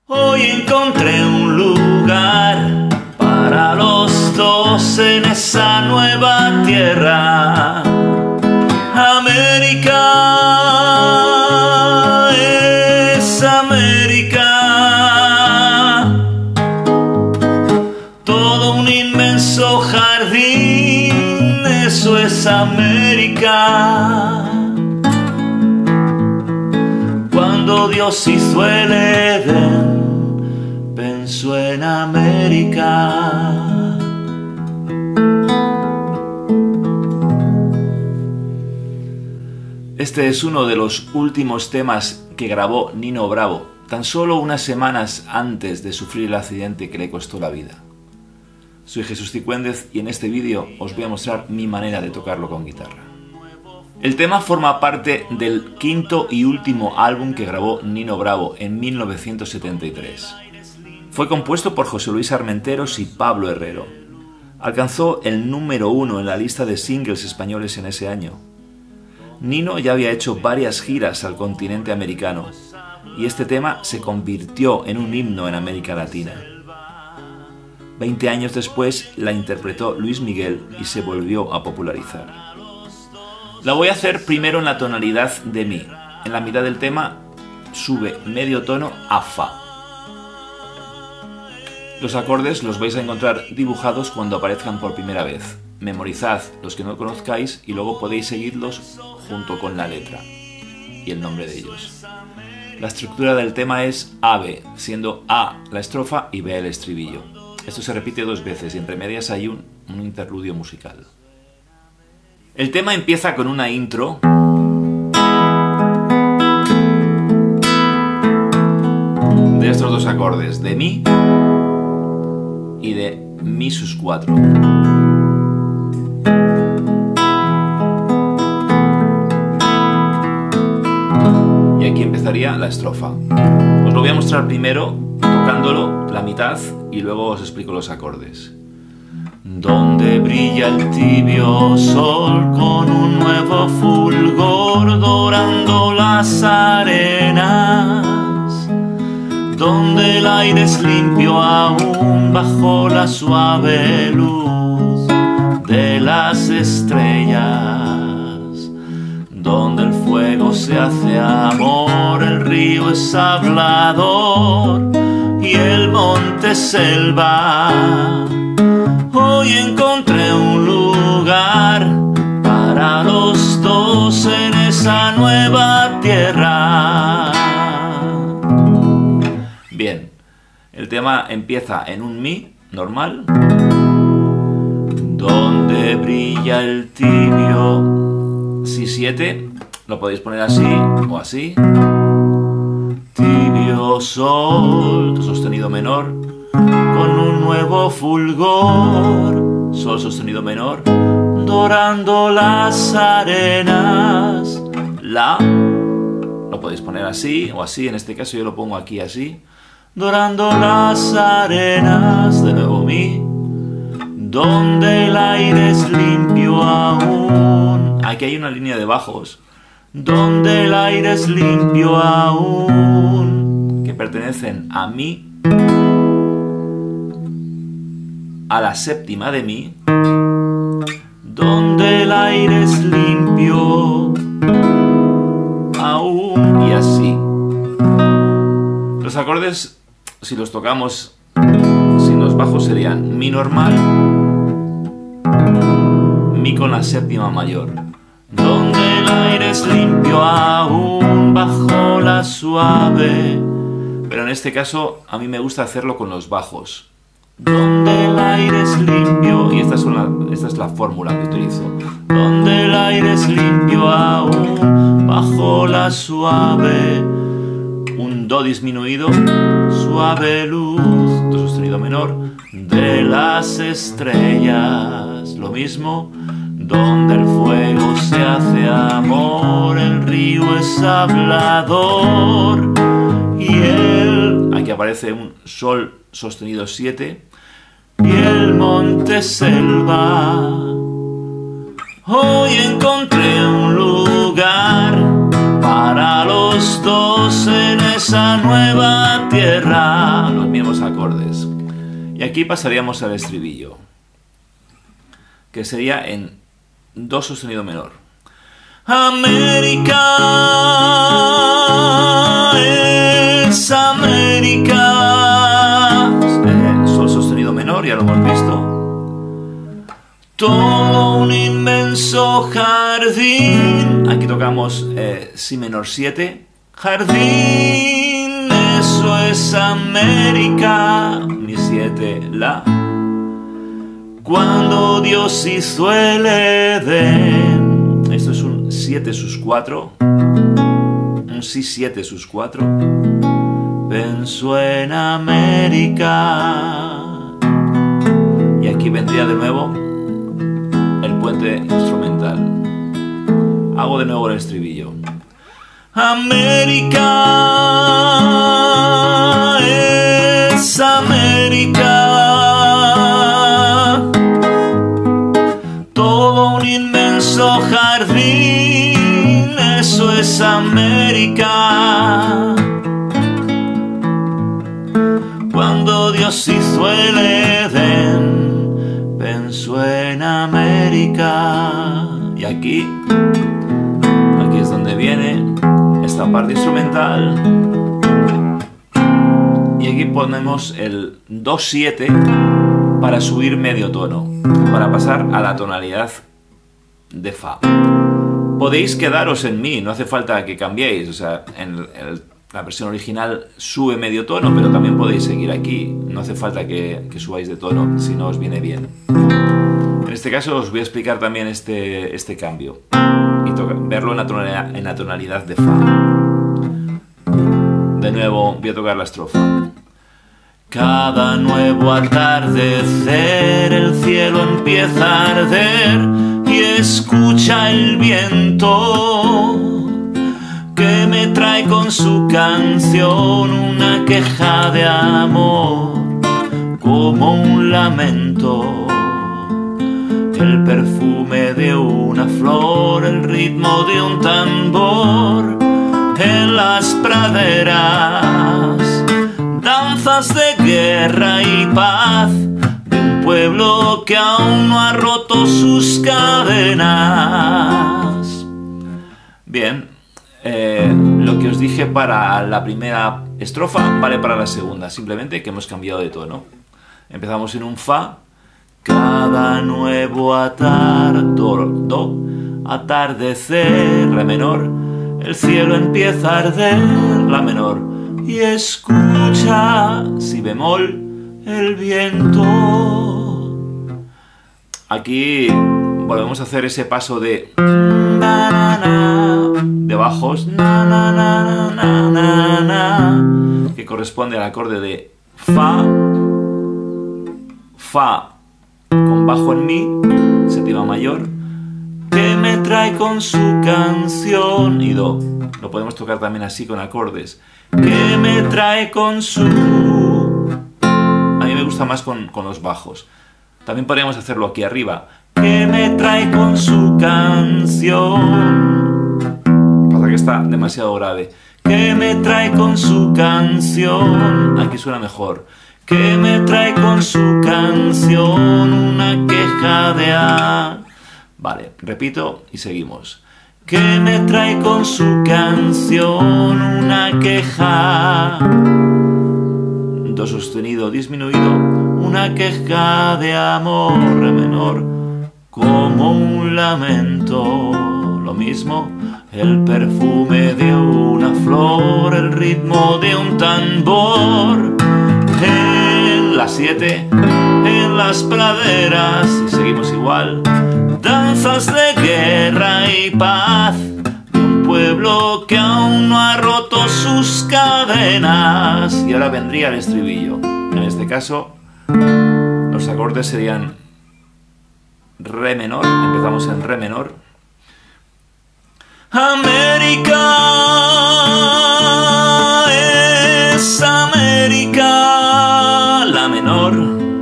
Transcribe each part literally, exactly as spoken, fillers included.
Hoy encontré un lugar para los dos en esa nueva tierra. América es América, todo un inmenso jardín, eso es América. Cuando Dios hizo el Edén, pensó en América. Este es uno de los últimos temas que grabó Nino Bravo, tan solo unas semanas antes de sufrir el accidente que le costó la vida. Soy Jesús Cicuéndez y en este vídeo os voy a mostrar mi manera de tocarlo con guitarra. El tema forma parte del quinto y último álbum que grabó Nino Bravo en mil novecientos setenta y tres. Fue compuesto por José Luis Armenteros y Pablo Herrero. Alcanzó el número uno en la lista de singles españoles en ese año. Nino ya había hecho varias giras al continente americano y este tema se convirtió en un himno en América Latina. Veinte años después la interpretó Luis Miguel y se volvió a popularizar. La voy a hacer primero en la tonalidad de Mi. En la mitad del tema sube medio tono a Fa. Los acordes los vais a encontrar dibujados cuando aparezcan por primera vez. Memorizad los que no conozcáis y luego podéis seguirlos junto con la letra y el nombre de ellos. La estructura del tema es A B, siendo A la estrofa y B el estribillo. Esto se repite dos veces y entre medias hay un, un interludio musical. El tema empieza con una intro de estos dos acordes, de Mi y de Mi sus cuatro. Y aquí empezaría la estrofa. Os lo voy a mostrar primero tocándolo la mitad y luego os explico los acordes. Donde brilla el tibio sol con un nuevo fulgor dorando las arenas, donde el aire es limpio aún bajo la suave luz de las estrellas, donde el fuego se hace amor, el río es hablador y el monte selva. Hoy encontré un lugar para los dos en esa nueva tierra. Bien, el tema empieza en un Mi normal, donde brilla el tibio Si siete, lo podéis poner así o así. Tibio sol, sostenido menor, con un nuevo fulgor, Sol sostenido menor, dorando las arenas. La, lo podéis poner así o así, en este caso yo lo pongo aquí así. Dorando las arenas, de nuevo Mi, donde el aire es limpio aún. Aquí hay una línea de bajos. Donde el aire es limpio aún, que pertenecen a Mi, a la séptima de Mi, donde el aire es limpio aún, y así. Los acordes, si los tocamos sin los bajos, serían Mi normal, Mi con la séptima mayor, donde el aire es limpio aún bajo la suave. Pero en este caso a mí me gusta hacerlo con los bajos. Donde el aire es limpio, y esta es, una, esta es la fórmula que utilizo. Donde el aire es limpio aún bajo la suave, un Do disminuido, suave luz, Do sostenido menor, de las estrellas. Lo mismo, donde el fuego se hace amor, el río es hablador y el... Aquí aparece un Sol sostenido siete y el monte selva. Hoy encontré un lugar para los dos en esa nueva tierra. acordes. Y aquí pasaríamos al estribillo, que sería en do sostenido menor. América es América. Eh, sol sostenido menor, ya lo hemos visto. Todo un inmenso jardín. Aquí tocamos eh, si menor siete. Jardín, eso es América. Mi siete, la. Cuando Dios hizo el Edén. Esto es un siete sus cuatro. Un si siete sus cuatro. Pensó en América. Y aquí vendría de nuevo el puente instrumental. Hago de nuevo el estribillo. América es América. Todo un inmenso jardín, eso es América. Cuando Dios hizo el Edén, pensó en América. Y aquí, aquí es donde viene esta parte instrumental. Y aquí ponemos el do siete para subir medio tono, para pasar a la tonalidad de fa. Podéis quedaros en mi, no hace falta que cambiéis. O sea, en el, la versión original sube medio tono, pero también podéis seguir aquí. No hace falta que, que subáis de tono si no os viene bien. En este caso os voy a explicar también este, este cambio y verlo en la, tonalidad, en la tonalidad de fa. De nuevo voy a tocar la estrofa. Cada nuevo atardecer el cielo empieza a arder y escucha el viento que me trae con su canción una queja de amor como un lamento. El perfume de una flor, el ritmo de un tambor en las praderas, danzas de guerra y paz de un pueblo que aún no ha roto sus cadenas. Bien, eh, lo que os dije para la primera estrofa vale para la segunda, simplemente que hemos cambiado de tono. Empezamos en un fa. Cada nuevo atar, do, do, atardecer, re menor, el cielo empieza a arder, la menor, y escucha, si bemol, el viento. Aquí volvemos a hacer ese paso de na, na, na, de bajos, na, na, na, na, na, na, que corresponde al acorde de fa, fa, con bajo en mi, séptima mayor, que me trae con su canción, y do. Lo podemos tocar también así con acordes. Que me trae con su... A mí me gusta más con, con los bajos. También podríamos hacerlo aquí arriba. Que me trae con su canción. Pasa que está demasiado grave. Que me trae con su canción. Aquí suena mejor. Que me trae con su canción una queja de a... Vale, repito y seguimos. Que me trae con su canción una queja, do sostenido disminuido, una queja de amor, re menor, como un lamento. Lo mismo, el perfume de una flor, el ritmo de un tambor. En la siete, en las praderas, y seguimos igual, danzas de guerra y paz de un pueblo que aún no ha roto sus cadenas. Y ahora vendría el estribillo. En este caso, los acordes serían re menor, empezamos en re menor. América es América, la menor.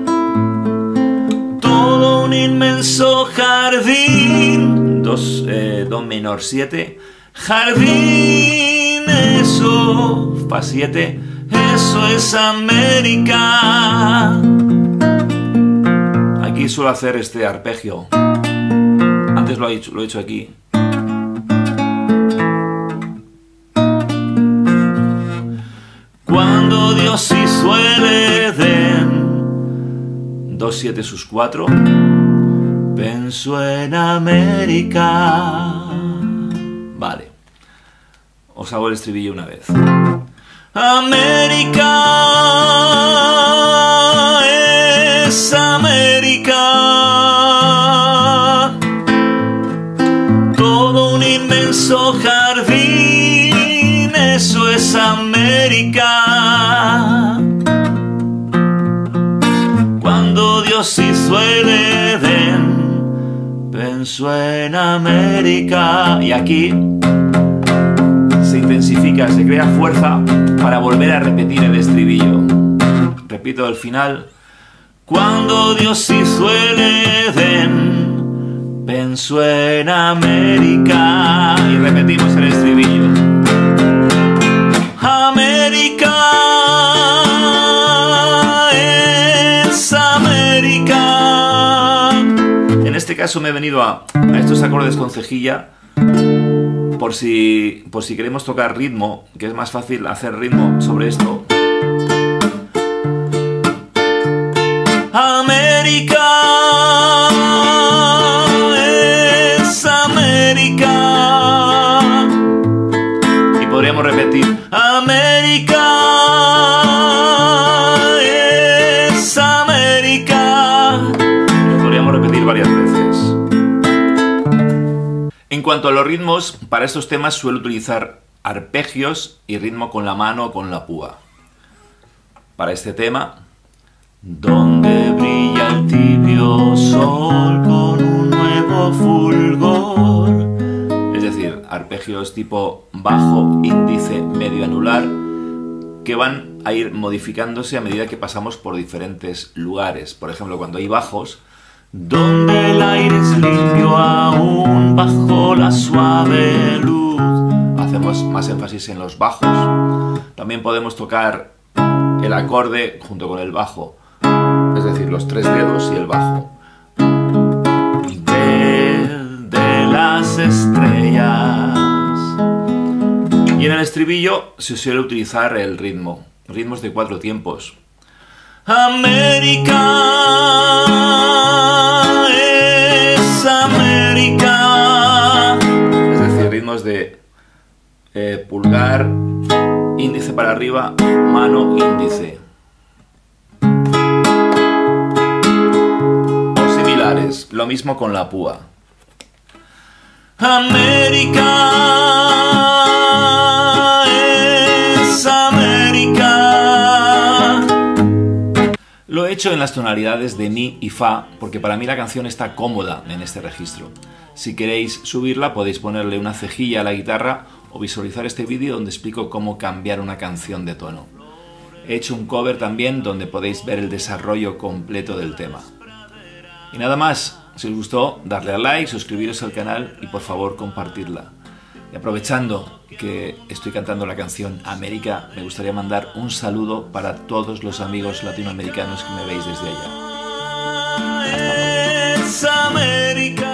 Todo un inmenso jardín, dos, eh, do menor siete, jardín, eso, fa siete, eso es América. Aquí suelo hacer este arpegio. Antes lo he hecho, lo he hecho aquí. Cuando Dios hizo el Edén, dos, siete sus cuatro, pensó en América. Vale, os hago el estribillo una vez. América es América, todo un inmenso jardín, eso es América. Cuando Dios hizo el Edén, pensó en América. Y aquí se intensifica, se crea fuerza para volver a repetir el estribillo. Repito el final. Cuando Dios hizo el Edén, pensó en América. Y repetimos el estribillo. América es América. En este caso me he venido a, a estos acordes con cejilla por si, por si queremos tocar ritmo, que es más fácil hacer ritmo sobre esto. América es América. Y podríamos repetir. América es América. Lo podríamos repetir varias veces. En cuanto a los ritmos, para estos temas suelo utilizar arpegios y ritmo con la mano o con la púa. Para este tema, donde brilla el tibio sol con un nuevo fulgor. Es decir, arpegios tipo bajo, índice, medio anular, que van a ir modificándose a medida que pasamos por diferentes lugares. Por ejemplo, cuando hay bajos, donde el aire es limpio aún bajo la suave luz, hacemos más énfasis en los bajos. También podemos tocar el acorde junto con el bajo, es decir, los tres dedos y el bajo. De, de las estrellas. Y en el estribillo se suele utilizar el ritmo, ritmos de cuatro tiempos. América es América. Es decir, ritmos de eh, pulgar, índice para arriba, mano, índice. O similares, lo mismo con la púa. América es América. Lo he hecho en las tonalidades de Mi y Fa porque para mí la canción está cómoda en este registro. Si queréis subirla podéis ponerle una cejilla a la guitarra o visualizar este vídeo donde explico cómo cambiar una canción de tono. He hecho un cover también donde podéis ver el desarrollo completo del tema. Y nada más, si os gustó, darle a like, suscribiros al canal y por favor compartirla. Y aprovechando que estoy cantando la canción América, me gustaría mandar un saludo para todos los amigos latinoamericanos que me veis desde allá. Hasta pronto.